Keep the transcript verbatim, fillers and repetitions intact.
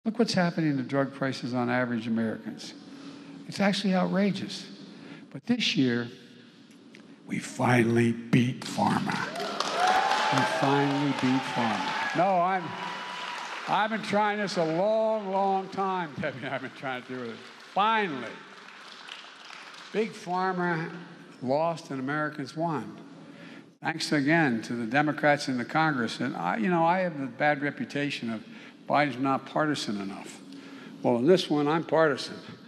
Look what's happening to drug prices on average Americans. It's actually outrageous. But this year, we finally beat Pharma. We finally beat Pharma. No, I'm, I've been trying this a long, long time, Debbie. I've been trying to do it. Finally. Big Pharma lost and Americans won. Thanks again to the Democrats in the Congress. And I, you know, I have the bad reputation of Biden's not partisan enough. Well, in this one, I'm partisan.